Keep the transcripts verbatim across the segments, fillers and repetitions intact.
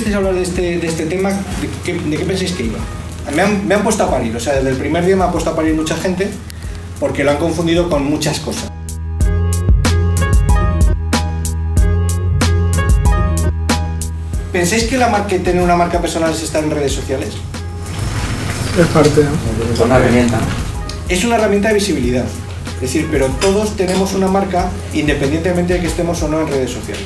empezasteis a hablar de este, de este tema, ¿de qué, de qué pensáis que iba? Me han, me han puesto a parir, o sea, desde el primer día me ha puesto a parir mucha gente porque lo han confundido con muchas cosas. ¿Pensáis que, la que tener una marca personal es estar en redes sociales? Es parte, ¿no? Es una herramienta. Es una herramienta de visibilidad. Es decir, pero todos tenemos una marca independientemente de que estemos o no en redes sociales.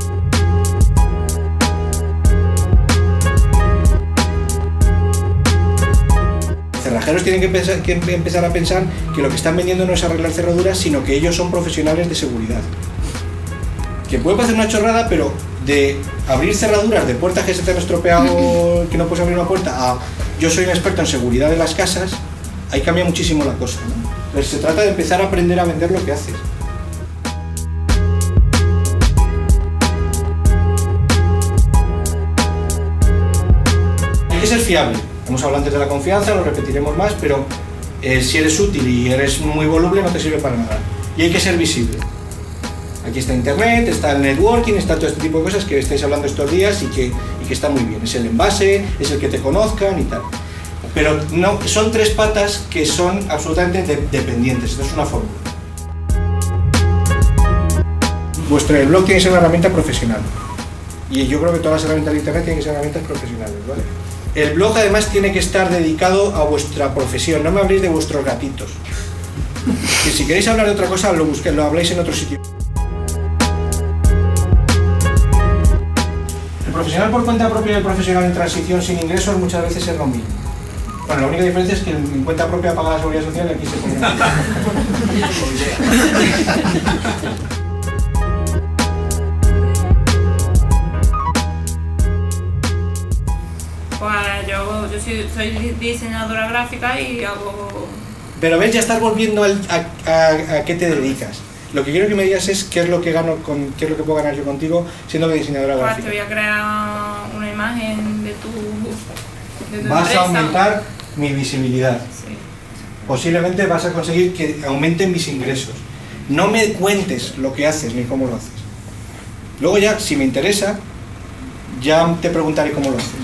Cerrajeros tienen que, pensar, que empezar a pensar que lo que están vendiendo no es arreglar cerraduras, sino que ellos son profesionales de seguridad. Que puede parecer una chorrada, pero de abrir cerraduras de puertas que se te han estropeado, que no puedes abrir una puerta, a yo soy un experto en seguridad de las casas, ahí cambia muchísimo la cosa, ¿no? Entonces se trata de empezar a aprender a vender lo que haces. Hay que ser fiable. Hemos hablado antes de la confianza, lo repetiremos más, pero eh, si eres útil y eres muy voluble no te sirve para nada. Y hay que ser visible. Aquí está internet, está el networking, está todo este tipo de cosas que estáis hablando estos días y que, y que está muy bien. Es el envase, es el que te conozcan y tal. Pero no, son tres patas que son absolutamente de, dependientes. Esto es una fórmula. Vuestro blog tiene que ser una herramienta profesional. Y yo creo que todas las herramientas de internet tienen que ser herramientas profesionales, ¿vale? El blog además tiene que estar dedicado a vuestra profesión. No me habléis de vuestros gatitos. Que si queréis hablar de otra cosa, lo busquéis, lo habláis en otro sitio. El profesional por cuenta propia y el profesional en transición sin ingresos muchas veces es lo mismo. Bueno, la única diferencia es que en cuenta propia paga la seguridad social y aquí se pone. Pues yo, yo soy, soy diseñadora gráfica y hago... Pero ves, ya estás volviendo al, a, a, a qué te dedicas. Lo que quiero que me digas es qué es lo que gano con, qué es lo que puedo ganar yo contigo siendo diseñadora pues gráfica. Te voy a crear una imagen de tu, de tu Vas empresa. a aumentar mi visibilidad. Sí. Posiblemente vas a conseguir que aumenten mis ingresos. No me cuentes lo que haces ni cómo lo haces. Luego ya, si me interesa, ya te preguntaré cómo lo haces.